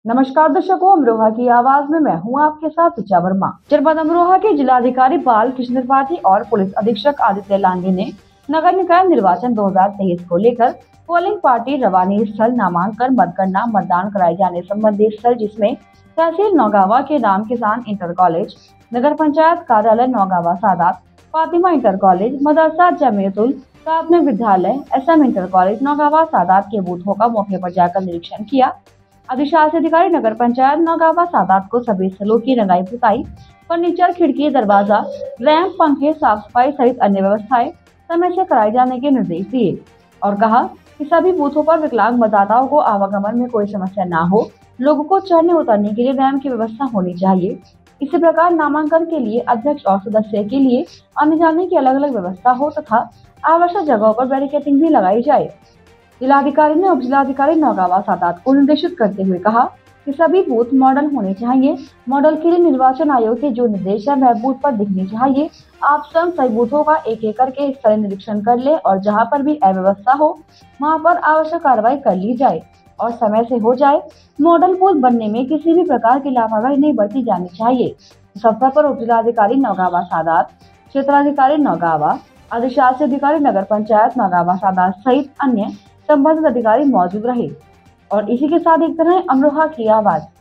नमस्कार दर्शकों, अमरोहा की आवाज में मैं हूं आपके साथ ऋचा वर्मा। जनपद अमरोहा के जिलाधिकारी बाल कृष्ण त्रिपाठी और पुलिस अधीक्षक आदित्य लांगे ने नगर निकाय निर्वाचन 2023 को लेकर पोलिंग पार्टी रवानी स्थल, नामांकन, मतगणना, मतदान कराए जाने संबंधी स्थल जिसमें तहसील नौगावा के राम किसान इंटर कॉलेज, नगर पंचायत कार्यालय नौगावा सादात, फातिमा इंटर कॉलेज, मदरसा जमीयतुल प्राथमिक विद्यालय, SM inter college Naugawan Sadat के बूथों का मौके पर जाकर निरीक्षण किया। अधिशासी अधिकारी नगर पंचायत नौगावा सादात को सभी स्थलों की रंगाई पुताई, फर्नीचर, खिड़की, दरवाजा, रैंप, पंखे, साफ सफाई सहित अन्य व्यवस्थाएं समय से कराए जाने के निर्देश दिए और कहा कि सभी बूथों पर विकलांग मतदाताओं को आवागमन में कोई समस्या न हो। लोगों को चढ़ने उतरने के लिए रैंप की व्यवस्था होनी चाहिए। इसी प्रकार नामांकन के लिए अध्यक्ष और सदस्य के लिए आने जाने की अलग अलग व्यवस्था हो तथा आवश्यक जगहों पर बैरिकेडिंग भी लगाई जाए। जिलाधिकारी ने उप जिलाधिकारी नौगावा सादात को निर्देशित करते हुए कहा कि सभी बूथ मॉडल होने चाहिए। मॉडल के लिए निर्वाचन आयोग के जो निर्देश है वह बूथ पर दिखने चाहिए। आप स्वयं सभी बूथों का एक एक करके स्थलीय निरीक्षण कर ले और जहां पर भी अव्यवस्था हो वहां पर आवश्यक कार्रवाई कर ली जाए और समय से हो जाए। मॉडल बूथ बनने में किसी भी प्रकार की लापरवाही नहीं बरती जानी चाहिए। इस अवसर पर उप जिलाधिकारी नौगावा सादात, क्षेत्राधिकारी नौगावा, अधिशासी अधिकारी नगर पंचायत नौगावा सादात सहित अन्य संबंधित अधिकारी मौजूद रहे। और इसी के साथ एक तरह अमरोहा की आवाज।